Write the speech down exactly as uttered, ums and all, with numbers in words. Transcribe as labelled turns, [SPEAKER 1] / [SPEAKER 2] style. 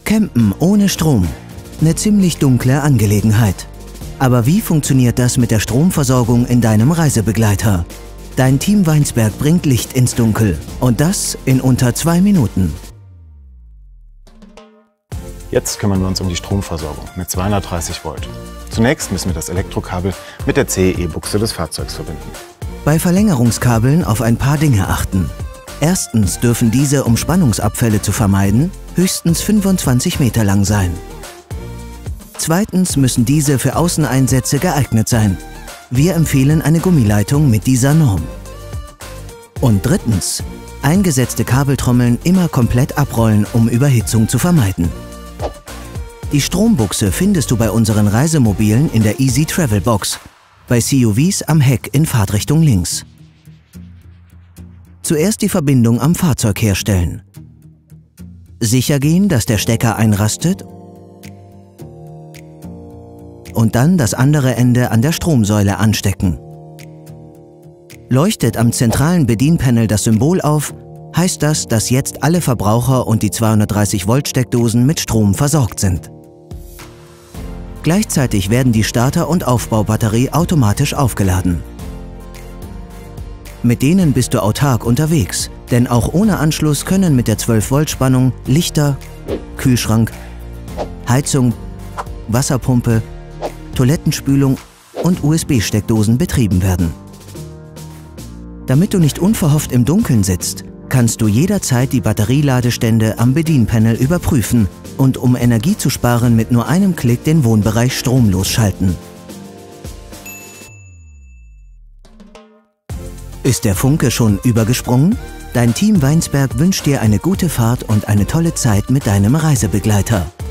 [SPEAKER 1] Campen ohne Strom. Eine ziemlich dunkle Angelegenheit. Aber wie funktioniert das mit der Stromversorgung in deinem Reisebegleiter? Dein Team Weinsberg bringt Licht ins Dunkel. Und das in unter zwei Minuten.
[SPEAKER 2] Jetzt kümmern wir uns um die Stromversorgung mit zweihundertdreißig Volt. Zunächst müssen wir das Elektrokabel mit der C E E-Buchse des Fahrzeugs verbinden.
[SPEAKER 1] Bei Verlängerungskabeln auf ein paar Dinge achten. Erstens dürfen diese, um Spannungsabfälle zu vermeiden, höchstens fünfundzwanzig Meter lang sein. Zweitens müssen diese für Außeneinsätze geeignet sein. Wir empfehlen eine Gummileitung mit dieser Norm. Und drittens, eingesetzte Kabeltrommeln immer komplett abrollen, um Überhitzung zu vermeiden. Die Strombuchse findest du bei unseren Reisemobilen in der Easy Travel Box, bei C U Vs am Heck in Fahrtrichtung links. Zuerst die Verbindung am Fahrzeug herstellen. Sicher gehen, dass der Stecker einrastet und dann das andere Ende an der Stromsäule anstecken. Leuchtet am zentralen Bedienpanel das Symbol auf, heißt das, dass jetzt alle Verbraucher und die zweihundertdreißig Volt Steckdosen mit Strom versorgt sind. Gleichzeitig werden die Starter- und Aufbaubatterie automatisch aufgeladen. Mit denen bist du autark unterwegs, denn auch ohne Anschluss können mit der zwölf Volt Spannung Lichter, Kühlschrank, Heizung, Wasserpumpe, Toilettenspülung und U S B-Steckdosen betrieben werden. Damit du nicht unverhofft im Dunkeln sitzt, kannst du jederzeit die Batterieladestände am Bedienpanel überprüfen und um Energie zu sparen mit nur einem Klick den Wohnbereich stromlos schalten. Ist der Funke schon übergesprungen? Dein Team Weinsberg wünscht dir eine gute Fahrt und eine tolle Zeit mit deinem Reisebegleiter.